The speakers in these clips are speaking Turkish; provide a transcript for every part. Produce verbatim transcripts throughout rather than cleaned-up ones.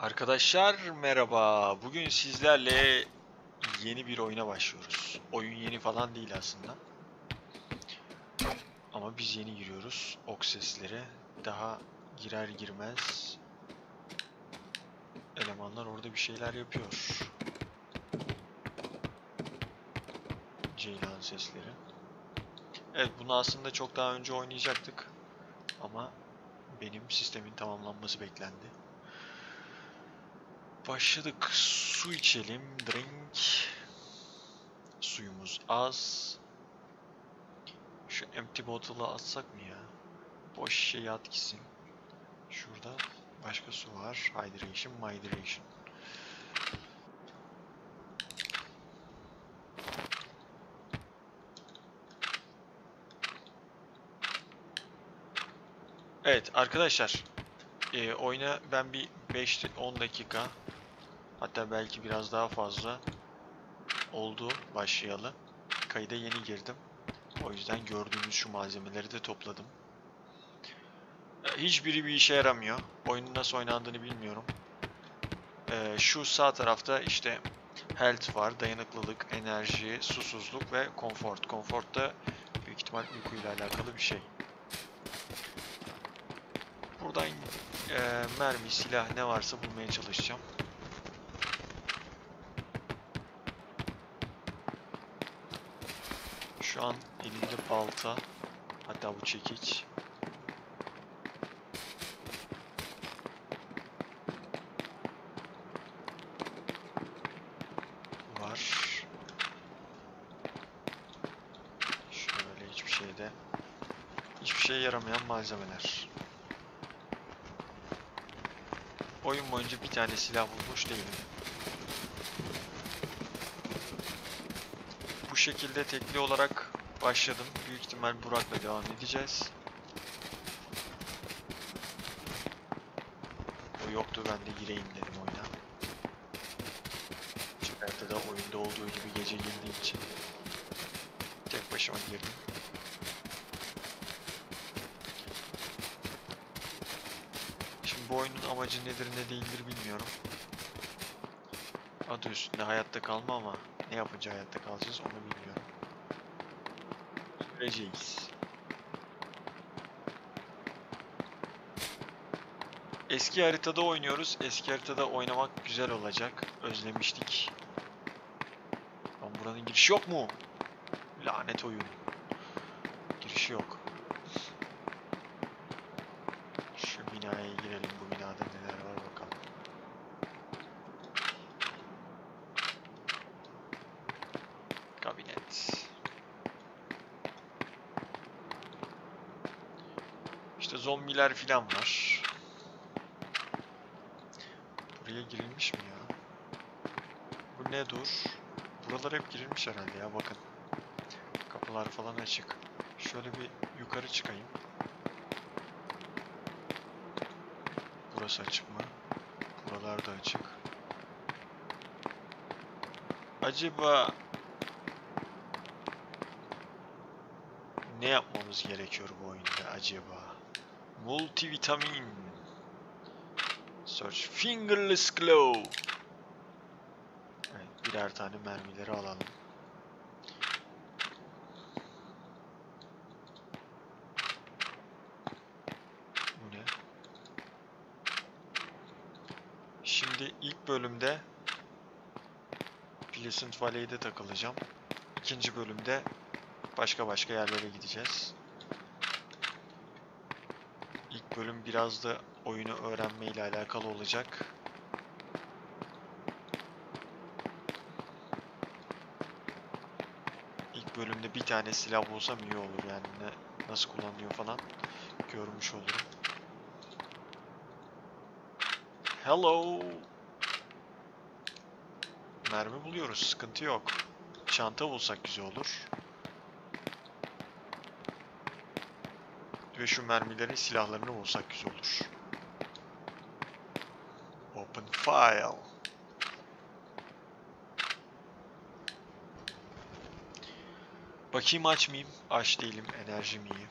Arkadaşlar merhaba. Bugün sizlerle yeni bir oyuna başlıyoruz. Oyun yeni falan değil aslında. Ama biz yeni giriyoruz. Ok sesleri. Daha girer girmez elemanlar orada bir şeyler yapıyor. Ceylan sesleri. Evet, bunu aslında çok daha önce oynayacaktık. Ama benim sistemin tamamlanması beklendi. Başladık. Su içelim. Drink. Suyumuz az. Şu empty bottle'ı atsak mı ya? Boş şişeyi at gitsin. Şurada başka su var. Hydration, hydration. Evet arkadaşlar. E, oyuna ben bir beş on dakika, hatta belki biraz daha fazla oldu başlayalı. Kayıda yeni girdim. O yüzden gördüğünüz şu malzemeleri de topladım. Hiçbiri bir işe yaramıyor. Oyunun nasıl oynandığını bilmiyorum. Ee, şu sağ tarafta işte health var, dayanıklılık, enerji, susuzluk ve comfort. Comfort da büyük ihtimal uykuyla alakalı bir şey. Buradan e, mermi, silah ne varsa bulmaya çalışacağım. Şu an elimde balta, hatta bu çekiç. Var. Şöyle hiçbir şeyde, hiçbir şeye yaramayan malzemeler. Oyun boyunca bir tane silah bulmuş değilim. Bu şekilde tekli olarak başladım. Büyük ihtimal Burak'la devam edeceğiz. O yoktu, ben de gireyim dedim oyuna. Çıkarttı da oyunda olduğu gibi gece girdiğim için tek başıma girdim. Şimdi bu oyunun amacı nedir ne değildir bilmiyorum. Adı üstünde hayatta kalma ama ne yapınca hayatta kalacağız onu bilmiyorum. Göreceğiz. Eski haritada oynuyoruz. Eski haritada oynamak güzel olacak. Özlemiştik. Lan buranın girişi yok mu? Lanet oyun. Girişi yok. Şu binaya girelim. Bu binada neler var bakalım. Kabinet. İşte zombiler filan var. Buraya girilmiş mi ya? Bu ne dur? Buralar hep girilmiş herhalde ya, bakın. Kapılar falan açık. Şöyle bir yukarı çıkayım. Burası açık mı? Buralar da açık. Acaba ne yapmamız gerekiyor bu oyunda acaba? Multivitamin. Search fingerless glove. Evet, birer tane mermileri alalım. Bu ne? Şimdi ilk bölümde Pleasant Valley'de takılacağım. İkinci bölümde başka başka yerlere gideceğiz. İlk bölüm biraz da oyunu öğrenme ile alakalı olacak. İlk bölümde bir tane silah bulsam iyi olur, yani ne, nasıl kullanılıyor falan görmüş olurum. Hello. Mermi buluyoruz, sıkıntı yok. Çanta bulsak güzel olur. Ve şu mermilerin silahlarını bulsak güzel olur. Open file. Bakayım aç mıyım? Aç değilim. Enerjim iyi.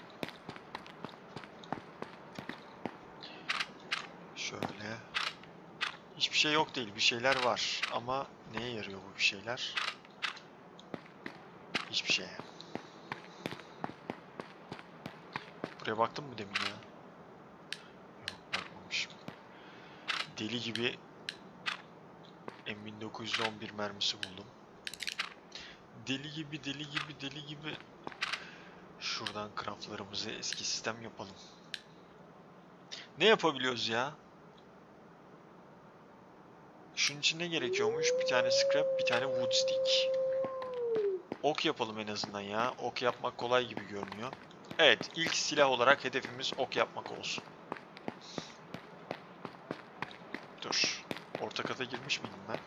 Şöyle. hiçbir şey yok değil. Bir şeyler var. Ama neye yarıyor bu bir şeyler? Hiçbir şeye. Buraya baktın mı demin ya? Yok, bakmamışım. Deli gibi M bin dokuz yüz on bir mermisi buldum. Deli gibi, deli gibi, deli gibi. Şuradan craftlarımızı eski sistem yapalım. Ne yapabiliyoruz ya? Şunun için ne gerekiyormuş? Bir tane scrap, bir tane wood stick. Ok yapalım en azından ya. Ok yapmak kolay gibi görünüyor. Evet, ilk silah olarak hedefimiz ok yapmak olsun. Dur. Orta kata girmiş miydim ben?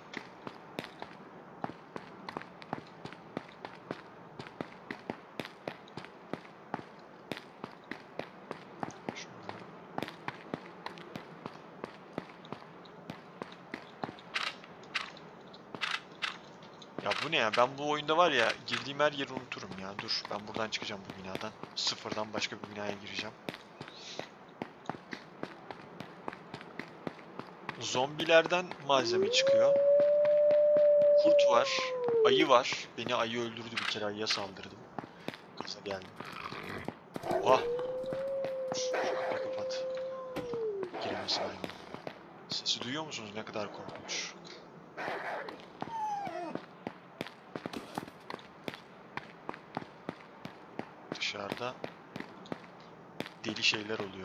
Ya bu ne ya? Ben bu oyunda var ya, girdiğim her yeri unuturum ya. Dur, ben buradan çıkacağım bu binadan. Sıfırdan başka bir binaya gireceğim. Zombilerden malzeme çıkıyor. Kurt var. Ayı var. Beni ayı öldürdü, bir kere ayıya saldırdım. Gaza geldim. Oha! Kapıyı kapat. Giremesin hayvan. Sesi duyuyor musunuz? Ne kadar korkunç. Dışarıda deli şeyler oluyor.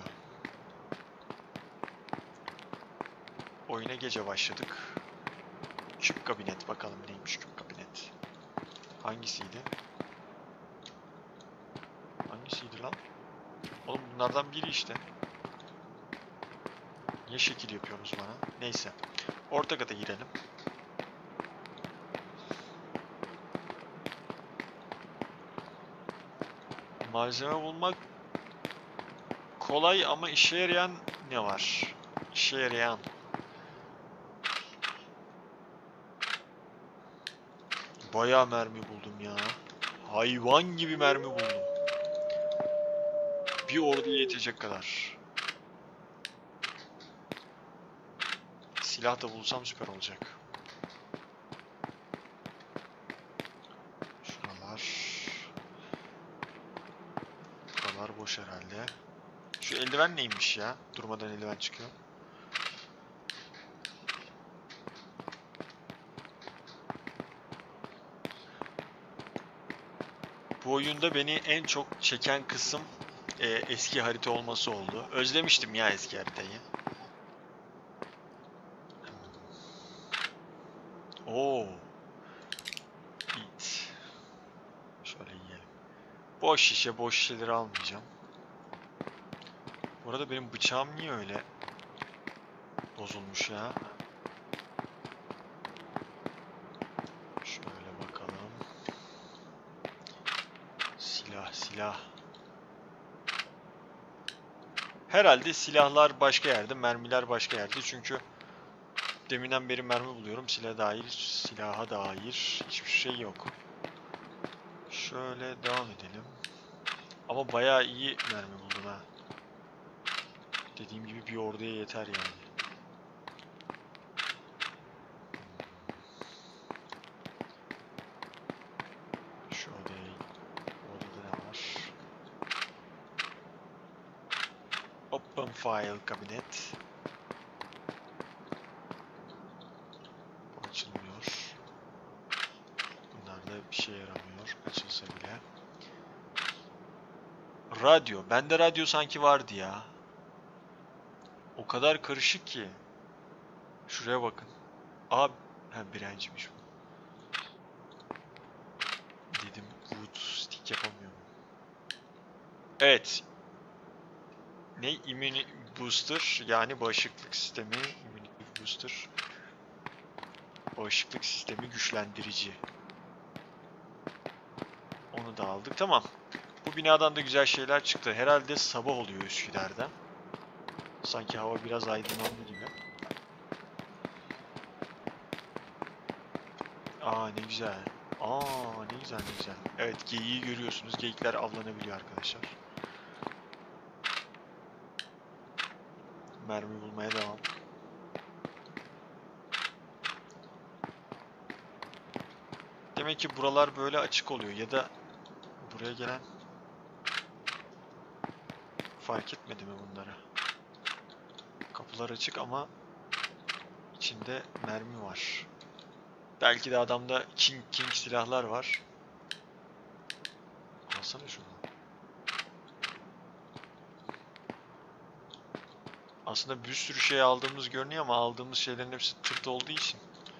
Oyuna gece başladık. Küp kabinet, bakalım neymiş küp kabinet. Hangisiydi? Hangisiydi lan? Oğlum bunlardan biri işte. Niye şekil yapıyorsunuz bana? Neyse. Orta kata girelim. Malzeme bulmak kolay ama işe yarayan ne var? İşe yarayan. Bayağı mermi buldum ya. Hayvan gibi mermi buldum. Bir orduya yetecek kadar. Silah da bulsam süper olacak. Şuralar. Buralar boş herhalde. Şu eldiven neymiş ya? Durmadan eldiven çıkıyor. Bu oyunda beni en çok çeken kısım e, eski harita olması oldu. Özlemiştim ya eski haritayı. Oo. Eat. Şöyle yiyelim. Boş şişe, boş şişeleri almayacağım. Bu arada benim bıçağım niye öyle bozulmuş ya? Şöyle bakalım. Silah, silah. Herhalde silahlar başka yerde, mermiler başka yerde. Çünkü deminden beri mermi buluyorum. Silaha dair, silaha dair hiçbir şey yok. Şöyle devam edelim. Ama bayağı iyi mermi buldum ha. Dediğim gibi bir orduya yeter yani. Şu odaya, odada ne var? Open file kabinet. Bu açılmıyor. Bunlar da bir şey yaramıyor. Açılsa bile. Radyo. Bende radyo sanki vardı ya. O kadar karışık ki. Şuraya bakın. Aa, ha birenciymiş bu. Dedim wood stick yapamıyorum. Evet. Ne? Immune booster, yani bağışıklık sistemi. Immunity booster. Bağışıklık sistemi güçlendirici. Onu da aldık. Tamam. Bu binadan da güzel şeyler çıktı. Herhalde sabah oluyor Üsküdar'da. Sanki hava biraz aydınlandı gibi. Aa ne güzel. Aa ne güzel ne güzel. Evet, geyiği görüyorsunuz. Geyikler avlanabiliyor arkadaşlar. Mermi bulmaya devam. Demek ki buralar böyle açık oluyor ya da buraya gelen fark etmedi mi bunları? Kapılar açık ama içinde mermi var. Belki de adamda King King silahlar var. Alsana şunu. Aslında bir sürü şey aldığımız görünüyor ama aldığımız şeylerin hepsi tırt olduğu için.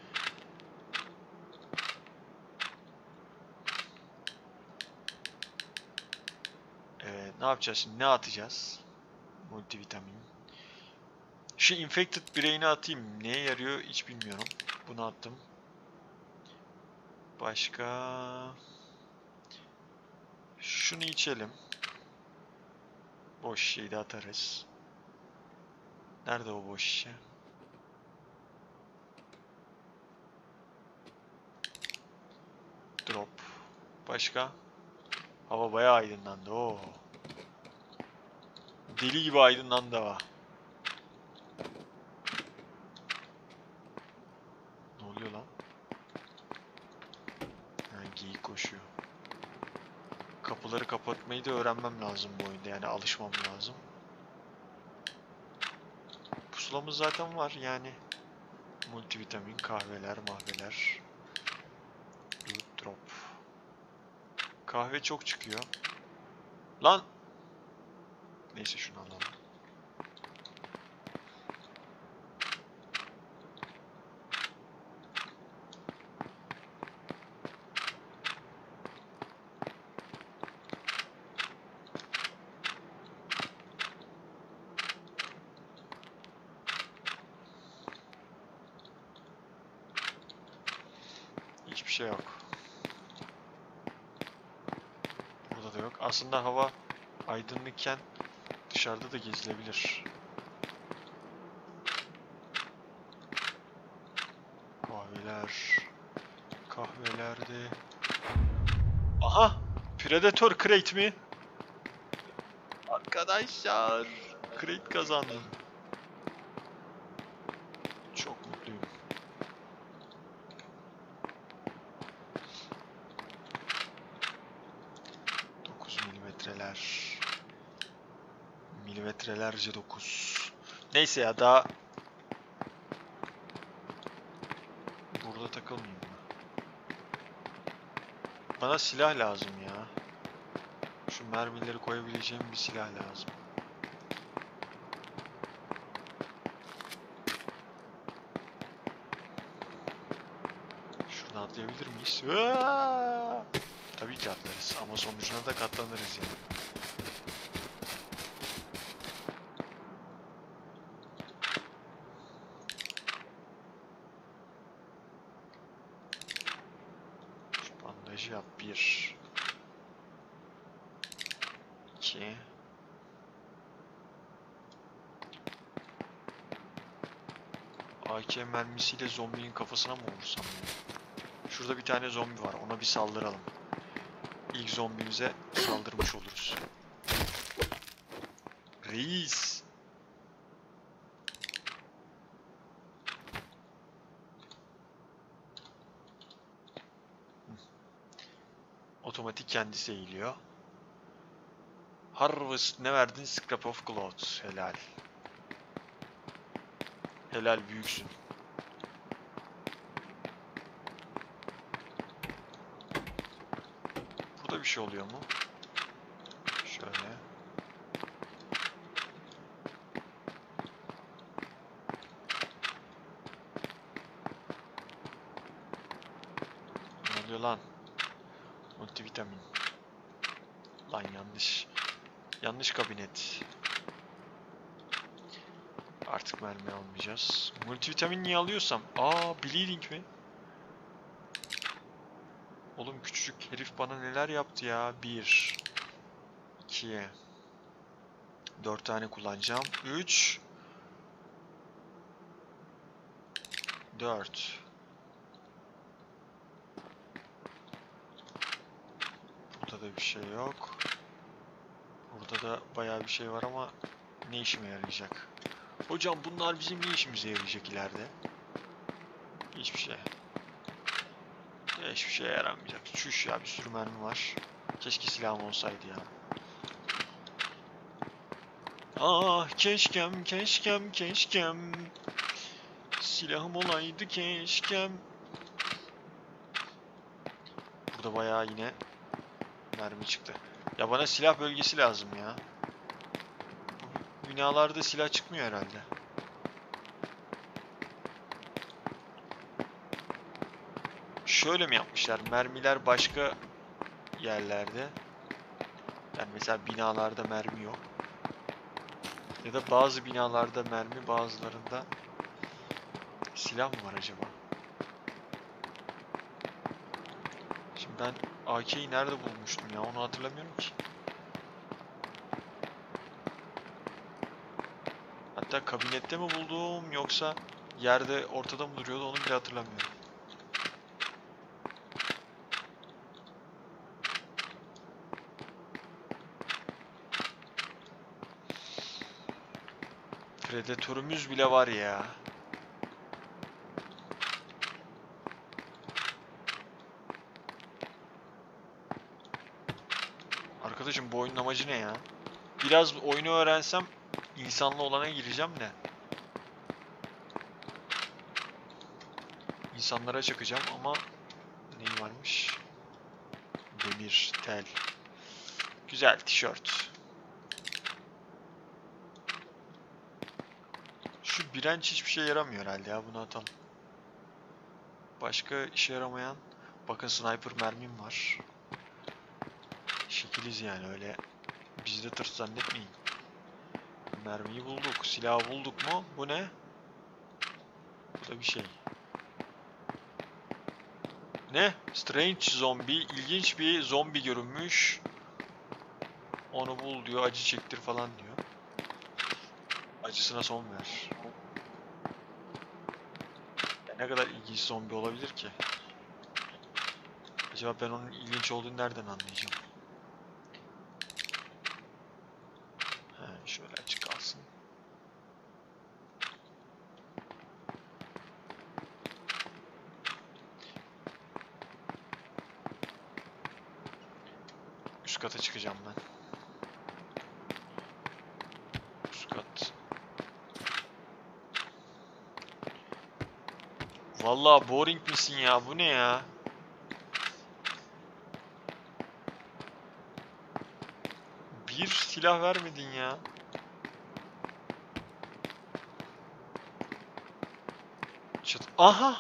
Evet, ne yapacağız şimdi? Ne atacağız? Multivitamin. Şu infected brain'i atayım. Neye yarıyor hiç bilmiyorum. Bunu attım. Başka... Şunu içelim. Boş şeyi de atarız. Nerede o boş şişe? Drop. Başka? Hava bayağı aydınlandı. Oo. Deli gibi aydınlandı hava. Ne oluyor lan? Ha, geyik koşuyor. Kapıları kapatmayı da öğrenmem lazım bu oyunda. Yani alışmam lazım. Pusulamız zaten var yani. Multivitamin, kahveler, mahveler. Loot drop. Kahve çok çıkıyor. Lan! Neyse şunu alalım. Hiçbir şey yok. Burada da yok. Aslında hava aydınlıkken dışarıda da gezilebilir. Kahveler. Kahvelerde. Aha! Predator crate mi? Arkadaşlar. Crate kazandım. Çok mutluyum. dokuz milimetreler. Milimetrelerce dokuz. Neyse ya daha burada takılmayayım mı? Bana silah lazım ya. Şu mermileri koyabileceğim bir silah lazım. Şuradan atlayabilir miyiz? Aaaa! Tabii ki atlarız ama sonucuna da katlanırız yani. Şu bandajı yap. Bir. İki. A K mermisiyle zombinin kafasına mı vursam ya? Şurada bir tane zombi var. Ona bir saldıralım. İlk zombimize saldırmış oluruz. Reis. Otomatik kendisi eğiliyor. Harvest ne verdin? Scrap of clothes. Helal. Helal büyüksün. Burada bir şey oluyor mu? Şöyle. Ne oluyor lan? Multivitamin. Lan yanlış. Yanlış kabinet. Artık mermi almayacağız. Multivitamin niye alıyorsam? Aa, bleeding mi? Oğlum küçücük herif bana neler yaptı ya? Bir. iki. Dört tane kullanacağım. Üç. Dört. Burada da bir şey yok. Burada da bayağı bir şey var ama ne işime yarayacak? Hocam bunlar bizim ne işimize yarayacak ileride? Hiçbir şey. E, hiçbir şeye yaramayacak. Çüş ya, bir sürü mermi var. Keşke silahım olsaydı ya. Ah keşkem keşkem keşkem. Silahım olaydı keşkem. Burada bayağı yine mermi çıktı. Ya bana silah bölgesi lazım ya. Bu binalarda silah çıkmıyor herhalde. Şöyle mi yapmışlar? Mermiler başka yerlerde. Yani mesela binalarda mermi yok. Ya da bazı binalarda mermi, bazılarında silah mı var acaba? Şimdi ben A K'yi nerede bulmuştum ya? Onu hatırlamıyorum ki. Hatta kabinette mi buldum yoksa yerde ortada mı duruyordu, onu bile hatırlamıyorum. Predatörümüz bile var ya. Arkadaşım bu oyunun amacı ne ya? Biraz oyunu öğrensem insanlı olana gireceğim de. İnsanlara çakacağım ama neyi varmış? Demir, tel. Güzel tişört. Şu direnç hiçbir şey yaramıyor herhalde ya, bunu atalım. Başka işe yaramayan, bakın sniper mermim var. Şekiliz yani, öyle biz de tırs zannetmeyin. Mermiyi bulduk, silahı bulduk mu? Bu ne? Bu da bir şey. Ne? Strange zombi, ilginç bir zombi görünmüş. Onu bul diyor, acı çektir falan diyor. Acısına son ver. Ya ne kadar ilginç zombi olabilir ki? Acaba ben onun ilginç olduğunu nereden anlayacağım? He, şöyle açık kalsın. Üst kata çıkacağım ben. Üst kat. Vallahi boring misin ya? Bu ne ya? Bir silah vermedin ya. Çıt. Aha!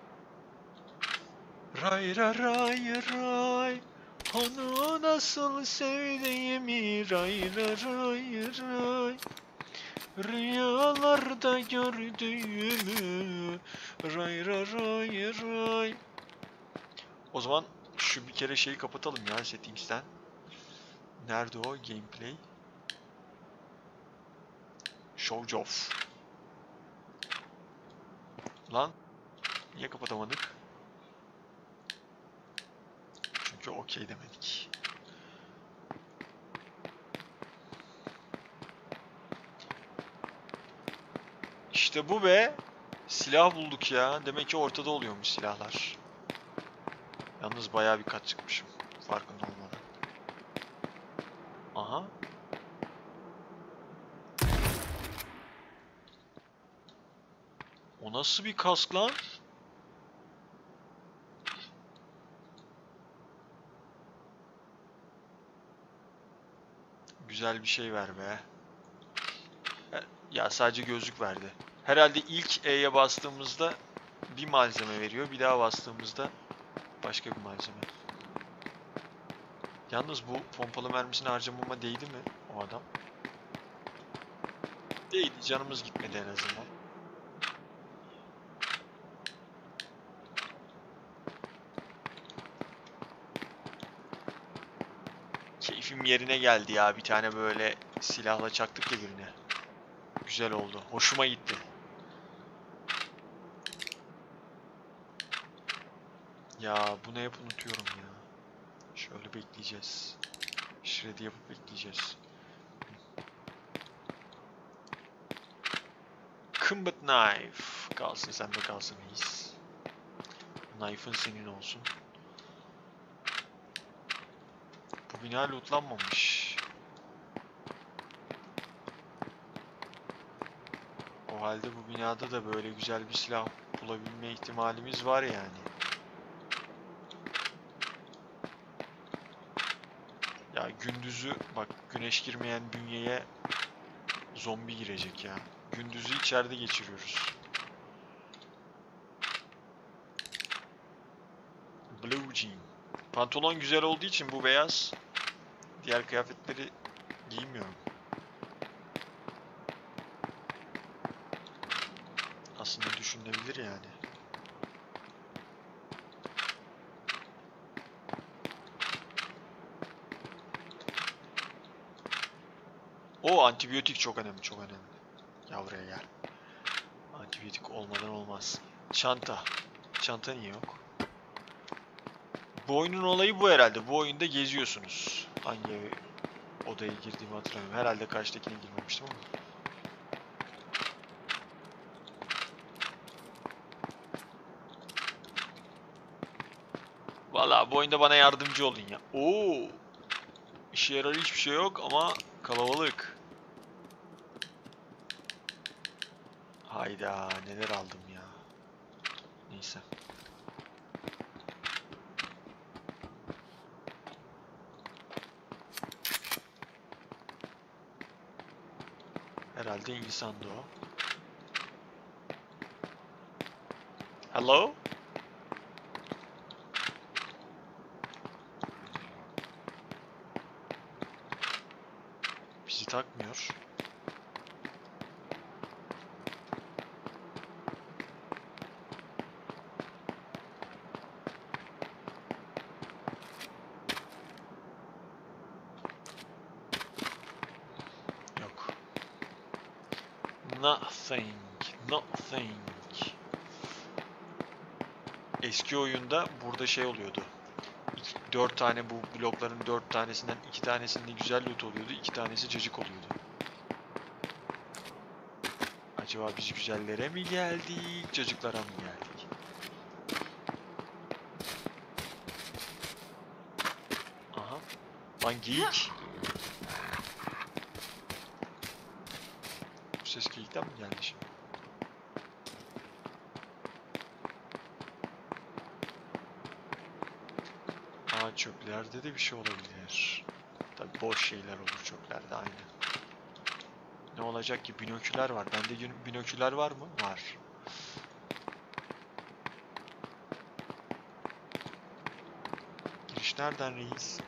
Ray ray ray ray. Onu nasıl sevdiğimi ray ray ray ray. Rüyalarda gördüğümü ray ray ray ray. O zaman şu bir kere şeyi kapatalım ya settings'ten. Nerede o gameplay? Show off. Lan niye kapatamadık? Çünkü okey demedik. İşte bu be. Silah bulduk ya. Demek ki ortada oluyormuş silahlar. Yalnız bayağı bir kat çıkmışım. Farkında olmadan. Aha. O nasıl bir kask lan? Güzel bir şey ver be. Ya sadece gözlük verdi. Herhalde ilk E'ye bastığımızda bir malzeme veriyor. Bir daha bastığımızda başka bir malzeme. Yalnız bu pompalı mermisini harcamama değdi mi o adam? Değdi. Canımız gitmedi en azından. Keyfim yerine geldi ya. Bir tane böyle silahla çaktık ya birine. Güzel oldu. Hoşuma gitti. Ya bunu hep unutuyorum ya. Şöyle bekleyeceğiz. Shred yapıp bekleyeceğiz. Combat knife. Kalsın sende kalsın reis. Knife'ın senin olsun. bina lootlanmamış. O halde bu binada da böyle güzel bir silah bulabilme ihtimalimiz var yani. Ya gündüzü bak, güneş girmeyen bünyeye zombi girecek ya. Gündüzü içeride geçiriyoruz. Blue jean. Pantolon güzel olduğu için bu beyaz. Diğer kıyafetleri giymiyorum. Aslında düşünülebilir yani. O antibiyotik çok önemli, çok önemli. Ya buraya gel. Antibiyotik olmadan olmaz. Çanta. Çanta niye yok? Bu oyunun olayı bu herhalde. Bu oyunda geziyorsunuz. Hangi odaya girdiğimi hatırlamıyorum. Herhalde karşıdakine girmemiştim ama. Vallahi bu oyunda bana yardımcı olun ya. Oo! İşe yarar hiçbir şey yok ama kalabalık. Hayda, neler aldım ya. Neyse. Herhalde insandı o. Hello? Bizi takmıyor. Yok. Nothing. Nothing. Eski oyunda burada şey oluyordu. Dört tane, bu blokların dört tanesinden iki tanesinde güzel loot oluyordu. iki tanesi cacık oluyordu. Acaba biz güzellere mi geldik, cacıklara mı geldik? Aha. Lan geyik. Bu ses geyikten mi geldi şimdi? Aa, çöplerde de bir şey olabilir. Tabii boş şeyler olur çöplerde, aynen. Ne olacak ki? Binoküler var. Bende binoküler var mı? Var. Giriş nereden reis?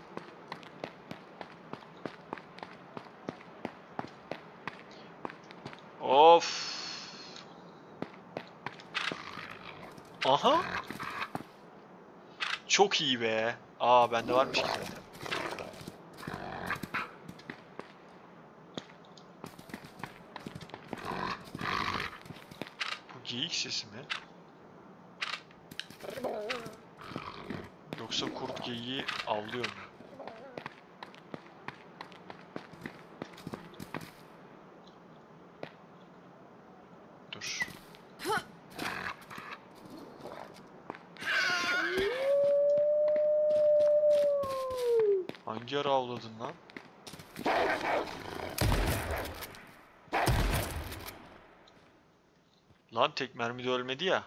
Of. Aha. Çok iyi be. Aa, bende varmış ki zaten. Bu geyik sesi mi? Yoksa kurt geyiği avlıyor mu? Dur. Hangi ara avladın lan? Lan tek mermide ölmedi ya.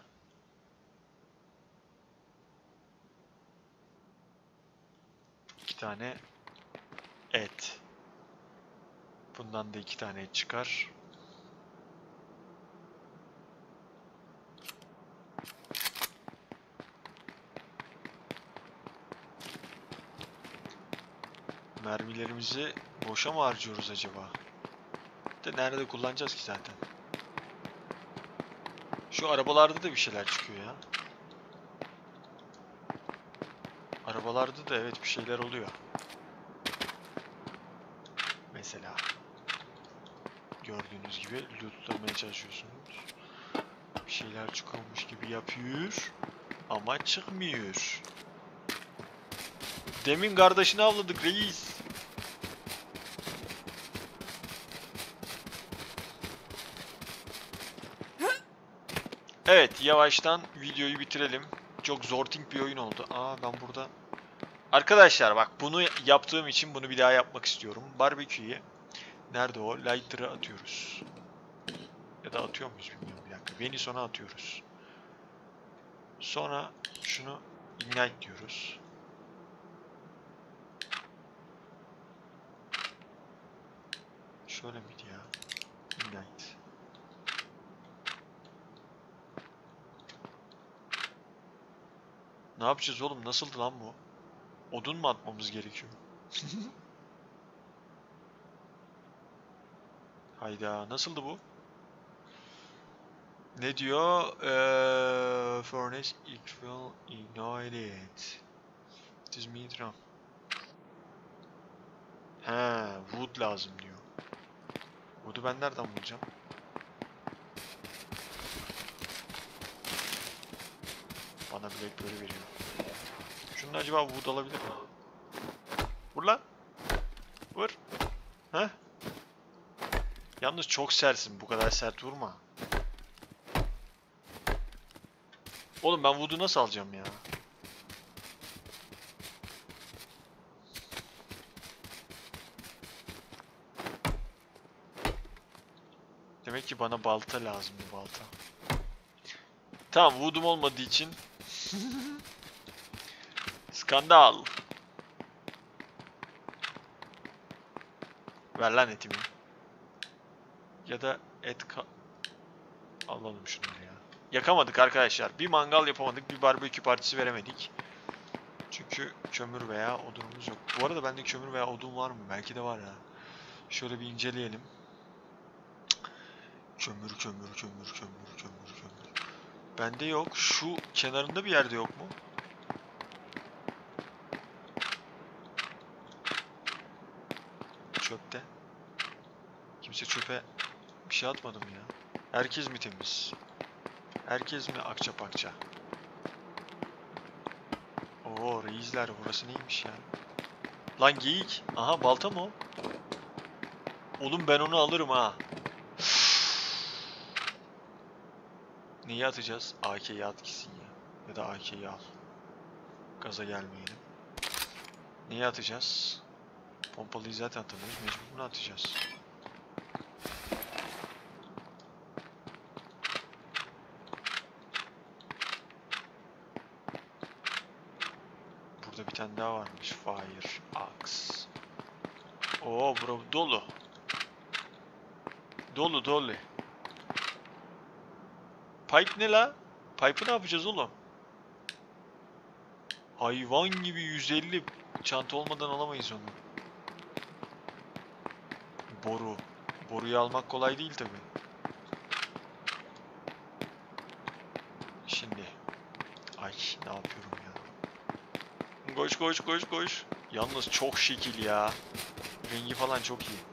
İki tane et. Bundan da iki tane et çıkar. Mermilerimizi boşa mı harcıyoruz acaba? De nerede kullanacağız ki zaten? Şu arabalarda da bir şeyler çıkıyor ya. Arabalarda da evet bir şeyler oluyor. Mesela gördüğünüz gibi lootlamaya çalışıyorsunuz. Bir şeyler çıkıyormuş gibi yapıyor ama çıkmıyor. Demin kardeşini avladık reis. Evet, yavaştan videoyu bitirelim. Çok zorting bir oyun oldu. Aa, ben burada Arkadaşlar bak, bunu yaptığım için bunu bir daha yapmak istiyorum. Barbeküyü nerede o? Lighter'ı atıyoruz. Ya da atıyor muyuz bilmiyorum, bir dakika. Venison'a atıyoruz. Sonra şunu ignite diyoruz. Şöyle miydi ya? Ignite. Ne yapacağız oğlum? Nasıldı lan bu? Odun mu atmamız gerekiyor? Hayda, nasıldı bu? Ne diyor? Eee furnace equal ignited. This meter. He, wood lazım diyor. Wood'u ben nereden bulacağım? Bana Blackberry veriyor. Şunun acaba wood alabilir mi? Vur lan. Vur. Heh. Yalnız çok sersin. Bu kadar sert vurma. Oğlum ben wood'u nasıl alacağım ya? Demek ki bana balta lazım, bir balta. Tamam, wood'um olmadığı için skandal. Ver lan etimi. Ya da et ka... Alalım şunları ya. Yakamadık arkadaşlar. Bir mangal yapamadık, bir barbekü partisi veremedik. Çünkü kömür veya odunumuz yok. Bu arada bende kömür veya odun var mı? Belki de var ya. Şöyle bir inceleyelim. Kömür, kömür, kömür, kömür, kömür, kömür. Bende yok. Şu kenarında bir yerde yok mu? Çöpte. Kimse çöpe bir şey atmadı mı ya? Herkes mi temiz? Herkes mi akça pakça? Oo reisler, burası neymiş ya? Lan geyik. Aha, balta mı o? Oğlum ben onu alırım ha. Neyi atacağız? A K'yi at gitsin ya. Ya da A K'yi al. Gaza gelmeyelim. Neyi atacağız? Pompalıyı zaten atamıyoruz. Mecbur bunu atacağız. Burada bir tane daha varmış. Fire Axe. Oo bura dolu. Dolu dolu. Pipe ne la? Pipe'ı ne yapacağız oğlum? Hayvan gibi yüz elli çanta olmadan alamayız onu. Boru. Boruyu almak kolay değil tabi. Şimdi. Ay ne yapıyorum ya. Koş koş koş koş. Yalnız çok şekil ya. Rengi falan çok iyi.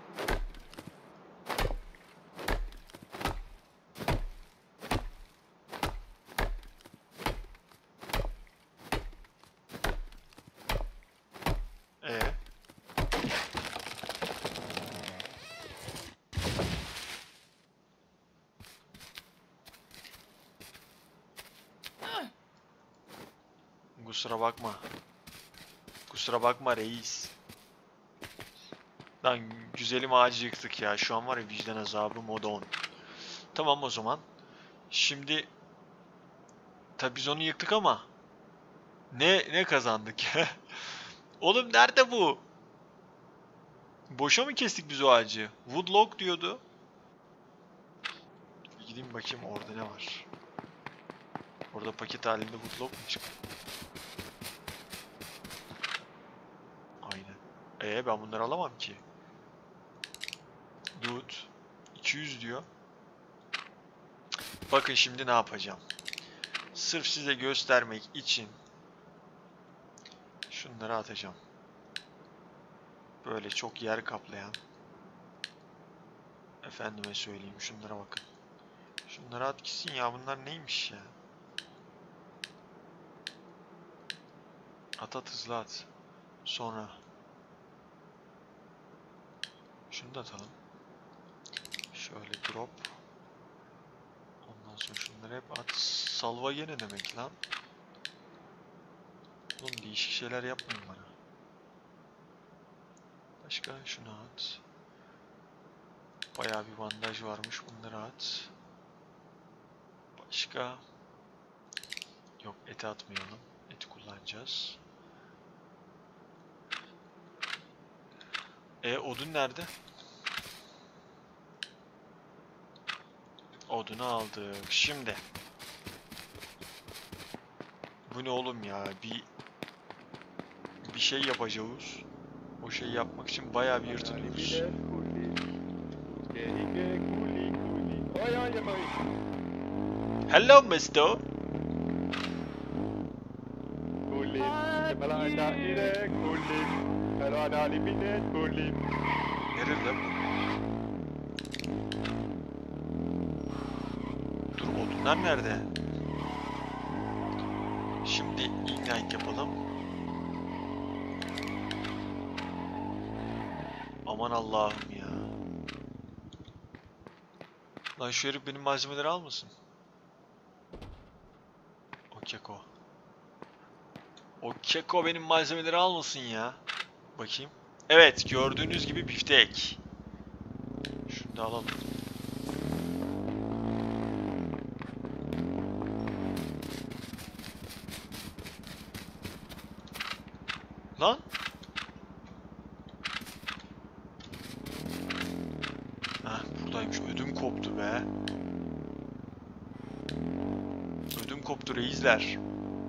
Ee. Kusura bakma. Kusura bakma reis. Lan güzelim ağacı yıktık ya. Şu an var ya, vicdan azabı mod on. Tamam o zaman. Şimdi tabi biz onu yıktık ama ne ne kazandık ya? Oğlum nerede bu? Boşa mı kestik biz o ağacı? Woodlock diyordu. Bir gideyim bakayım orada ne var. Orada paket halinde woodlock mu çıktı? Aynen. Ee ben bunları alamam ki. Dude. iki yüz diyor. Bakın şimdi ne yapacağım. Sırf size göstermek için şunları atacağım. Böyle çok yer kaplayan. Efendime söyleyeyim, şunlara bakın. Şunları at gitsin ya, bunlar neymiş ya. At at, hızlı at. Sonra şunu da atalım. Şöyle drop. Ondan sonra şunları hep at. Salva gene demek lan. Oğlum değişik şeyler yapmayın bana. Başka şunu at. Bayağı bir bandaj varmış, bunları at. Başka. Yok, eti atmayalım. Eti kullanacağız. E odun nerede? Odunu aldık. Şimdi. Bu ne oğlum ya? Bir bir şey yapacağız. O şeyi yapmak için bayağı bir yırtınıyoruz. Hello mister. Nerede bu? Dur, odunlar nerede? Şimdi ignite yapalım. Aman Allah'ım ya. Lan şu herif benim malzemeleri almasın. O keko. O keko benim malzemeleri almasın ya. Bakayım. Evet, gördüğünüz gibi biftek. Şunu da alalım. Lan. Heh, buradaymış. Ödüm koptu be. Ödüm koptu reisler.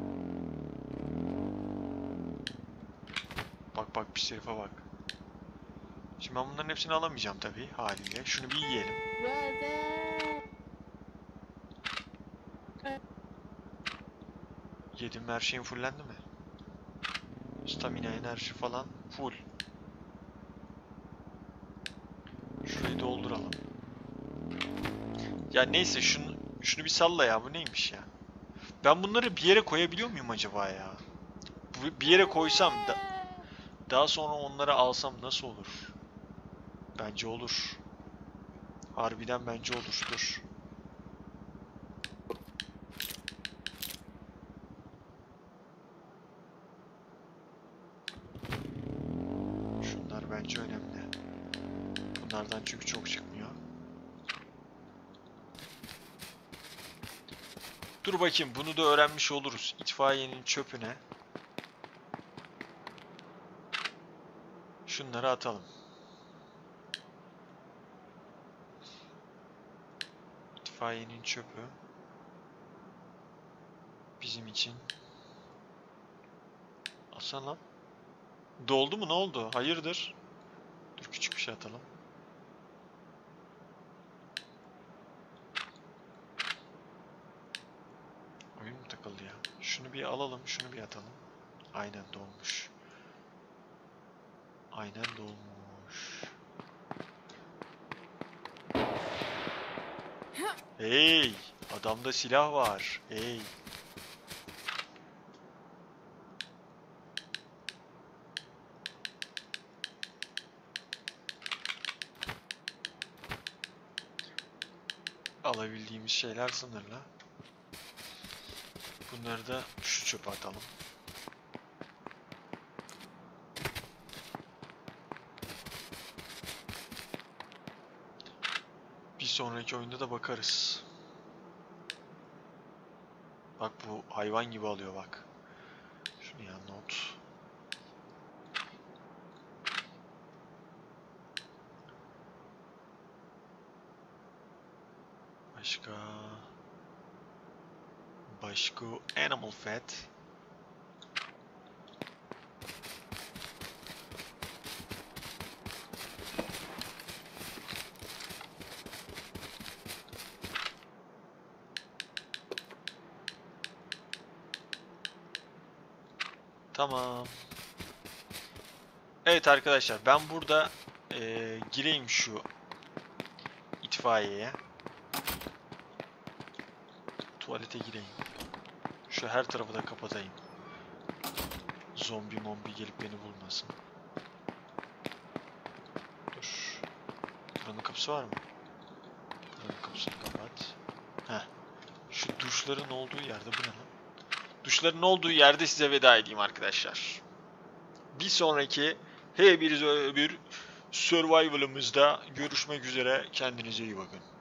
Bak bak, pis herife bak. Şimdi ben bunların hepsini alamayacağım tabii haliyle. Şunu bir yiyelim. Yedim, her şeyim fullendi mi? Stamina, enerji falan full. Şurayı dolduralım. Ya neyse, şunu şunu bir salla ya, bu neymiş ya? Ben bunları bir yere koyabiliyor muyum acaba ya? Bir yere koysam da daha sonra onları alsam nasıl olur? Bence olur. Harbiden bence olur. Dur. Şunlar bence önemli. Bunlardan çünkü çok çıkmıyor. Dur bakayım, bunu da öğrenmiş oluruz. İtfaiyenin çöpüne şunları atalım. İtfaiyenin çöpü bizim için. Aslan lan. Doldu mu, ne oldu? Hayırdır? Dur, küçük bir şey atalım. Oyun mu takıldı ya? Şunu bir alalım, şunu bir atalım. Aynen dolmuş. Aynen dolmuş. Hey! Adamda silah var. Hey! Alabildiğimiz şeyler sınırlı. Bunları da şu çöpe atalım. Bir sonraki oyunda da bakarız. Bak, bu hayvan gibi alıyor bak. Şunu ya, not. Başka... Başka animal fat. Tamam. Evet arkadaşlar, ben burada ee, gireyim şu itfaiyeye. Tuvalete gireyim. Şu her tarafı da kapatayım. Zombi mombi gelip beni bulmasın. Dur. Buranın kapısı var mı? Buranın kapısını kapat. Heh. Şu duşların olduğu yerde, bu ne lan? Duşların olduğu yerde size veda edeyim arkadaşlar. Bir sonraki H bir öbür Survival'ımızda görüşmek üzere. Kendinize iyi bakın.